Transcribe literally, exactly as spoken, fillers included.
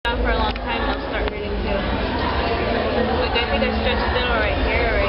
down for a long time, they'll start hurting too. Like I think I stretched still right here.